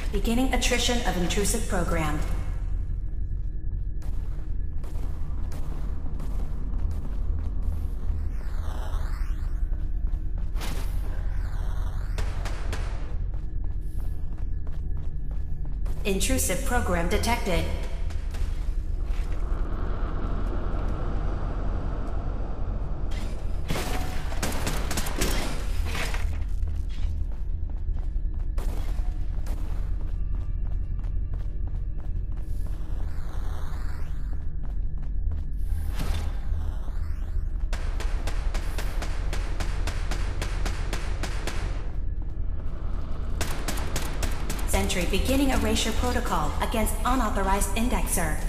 Beginning attrition of intrusive program. Intrusive program detected. Sentry beginning erasure protocol against unauthorized indexer.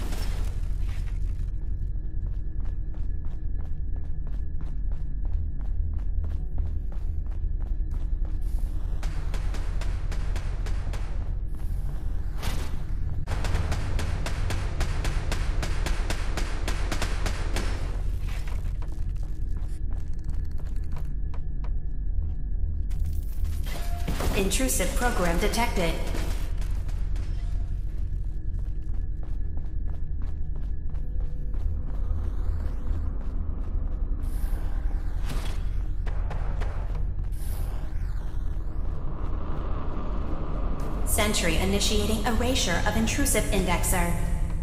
Intrusive program detected. Sentry initiating erasure of intrusive indexer.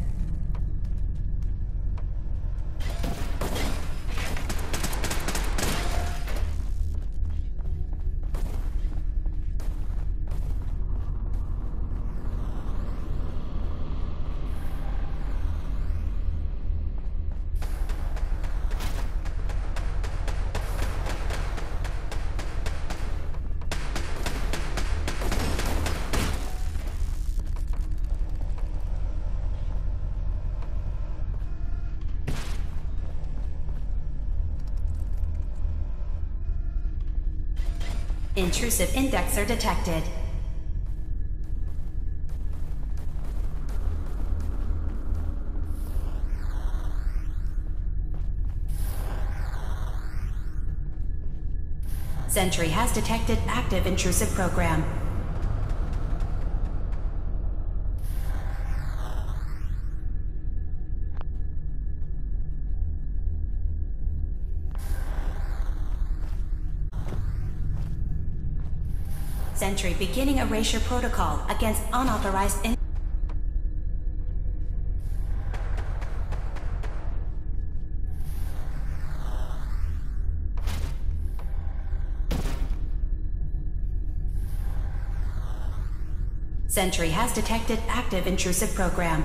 Intrusive indexer detected. Sentry has detected active intrusive program. Sentry beginning erasure protocol against unauthorized Sentry has detected active intrusive program.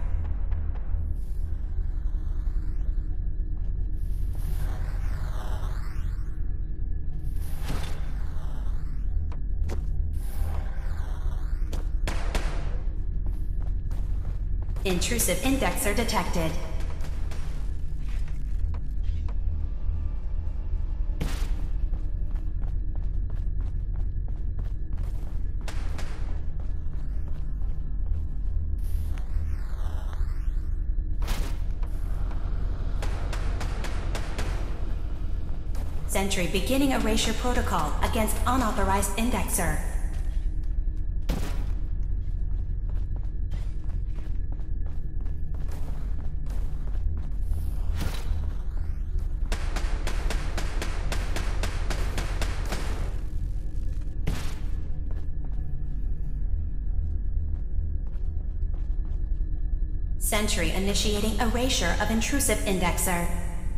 Intrusive indexer detected. Sentry beginning erasure protocol against unauthorized indexer. Sentry initiating erasure of intrusive indexer.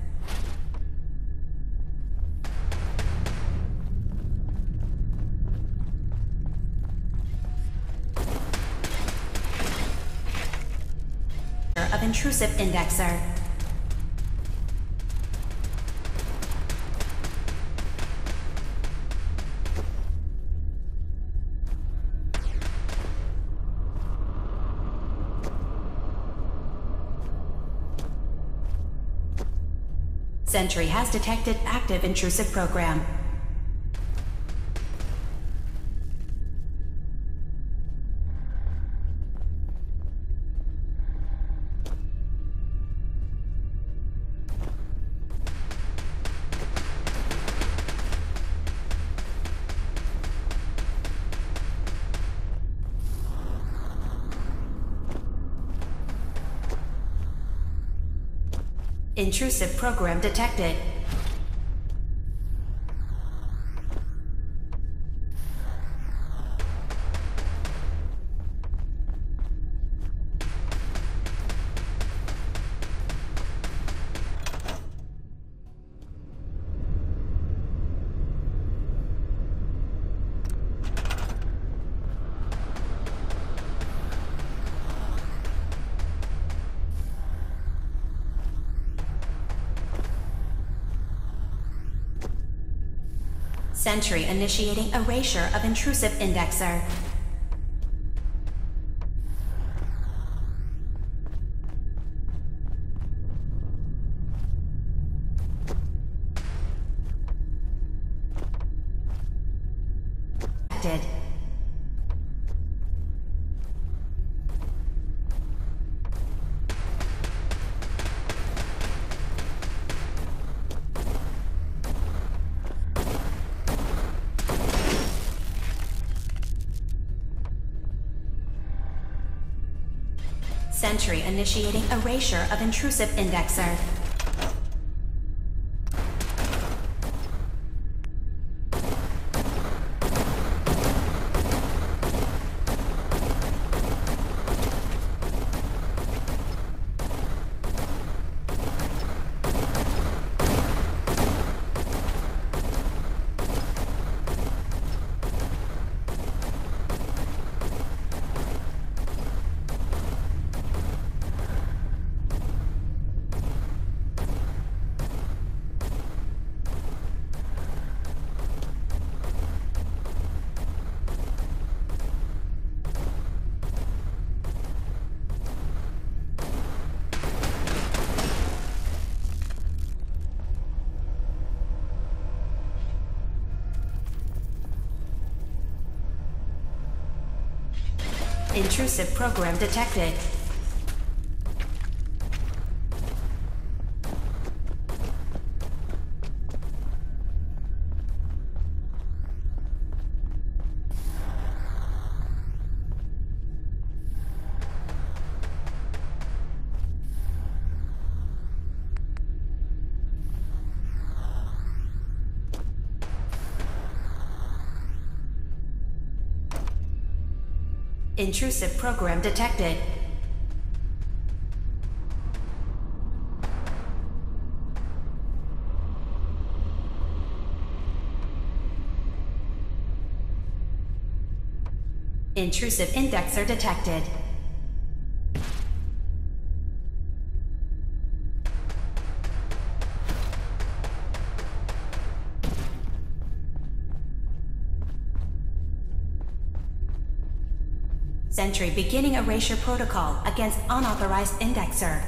Of intrusive indexer. Sentry has detected active intrusive program. Intrusive program detected. Sentry initiating erasure of intrusive indexer. Detected. Sentry initiating erasure of intrusive indexer. Intrusive program detected. Intrusive program detected. Intrusive indexer detected. Sentry beginning erasure protocol against unauthorized indexer.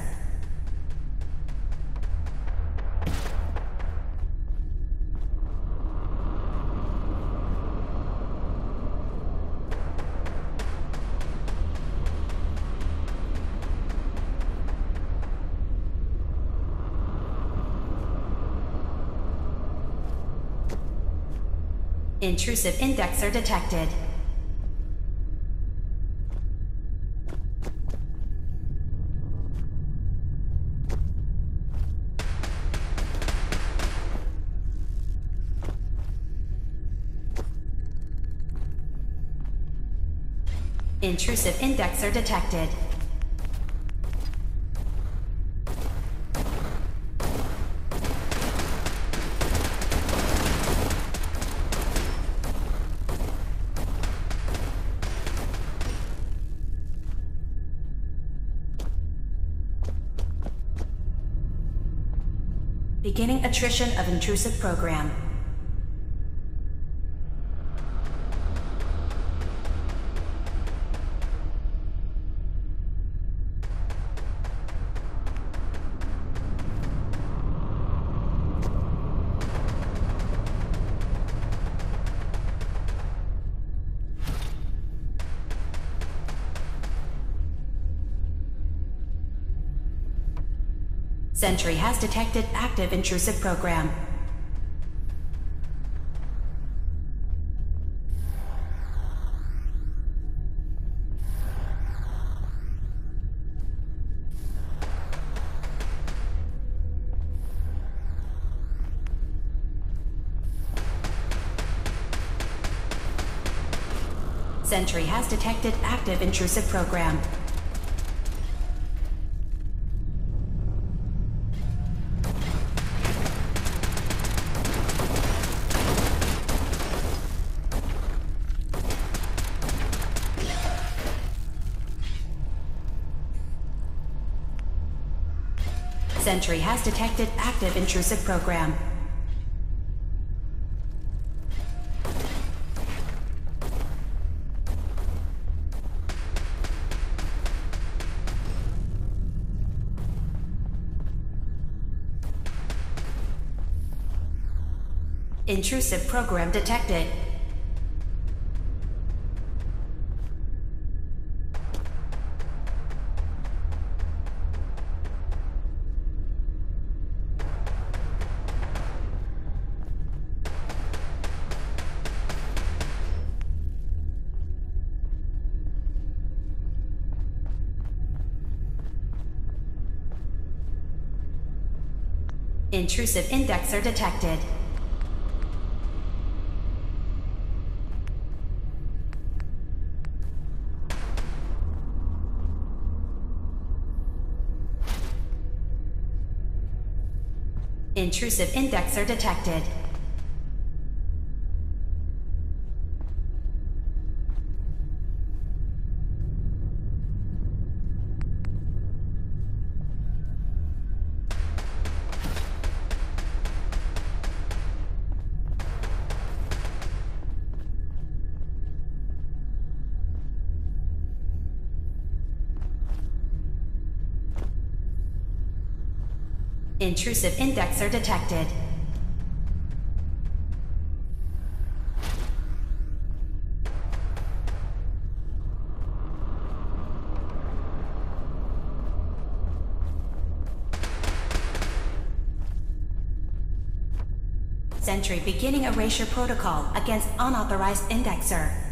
Intrusive indexer detected. Intrusive indexer detected. Beginning attrition of intrusive program. Sentry has detected active intrusive program. Sentry has detected active intrusive program. Sentry has detected active intrusive program. Intrusive program detected. Intrusive indexer detected. Intrusive indexer detected. Intrusive indexer detected. Sentry beginning erasure protocol against unauthorized indexer.